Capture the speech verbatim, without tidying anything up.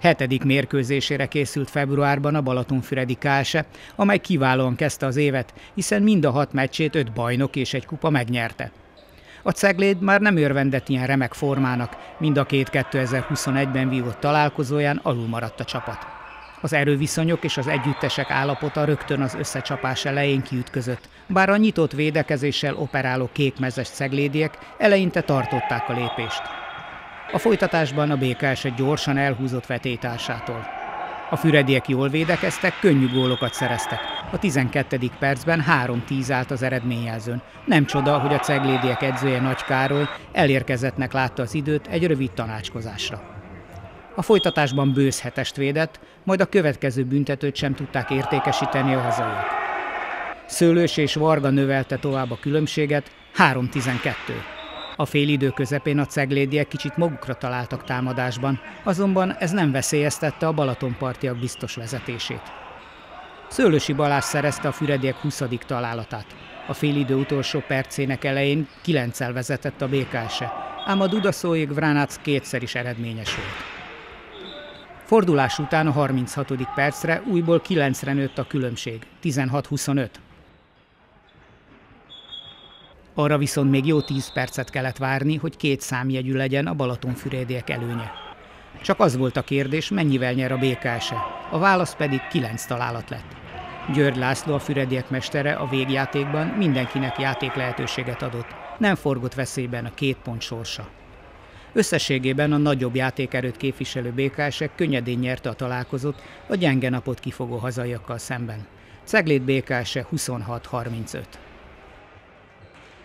Hetedik mérkőzésére készült februárban a Balatonfüredi ká es e, amely kiválóan kezdte az évet, hiszen mind a hat meccsét öt bajnok és egy kupa megnyerte. A Cegléd már nem örvendett ilyen remek formának, mind a két kétezer-huszonegyben vívott találkozóján alulmaradt a csapat. Az erőviszonyok és az együttesek állapota rögtön az összecsapás elején kiütközött, bár a nyitott védekezéssel operáló kékmezes ceglédiek eleinte tartották a lépést. A folytatásban a bé ká es egy gyorsan elhúzott vetélytársától. A fürediek jól védekeztek, könnyű gólokat szereztek. A tizenkettedik percben három tíz állt az eredményjelzőn. Nem csoda, hogy a ceglédiek edzője Nagy Károly elérkezettnek látta az időt egy rövid tanácskozásra. A folytatásban bősz hetest védett, majd a következő büntetőt sem tudták értékesíteni a hazaiak. Szőlős és Varga növelte tovább a különbséget, három tizenkettő. A félidő közepén a ceglédiek kicsit magukra találtak támadásban, azonban ez nem veszélyeztette a balatonpartiak biztos vezetését. Szőlősi Balázs szerezte a fürediek huszadik találatát. A félidő utolsó percének elején kilenccel vezetett a bé ká es e, ám a Dudaszóék Vránác kétszer is eredményes volt. Fordulás után a harminchatodik percre újból kilencre nőtt a különbség, tizenhat huszonöt. Arra viszont még jó tíz percet kellett várni, hogy két számjegyű legyen a balatonfürediek előnye. Csak az volt a kérdés, mennyivel nyer a bé ká es e, a válasz pedig kilenc találat lett. György László, a fürediek mestere a végjátékban mindenkinek játék lehetőséget adott, nem forgott veszélyben a két pont sorsa. Összességében a nagyobb játékerőt képviselő bé ká es e könnyedén nyerte a találkozót a gyenge napot kifogó hazaiakkal szemben. Cegléd bé ká es e huszonhat harmincöt.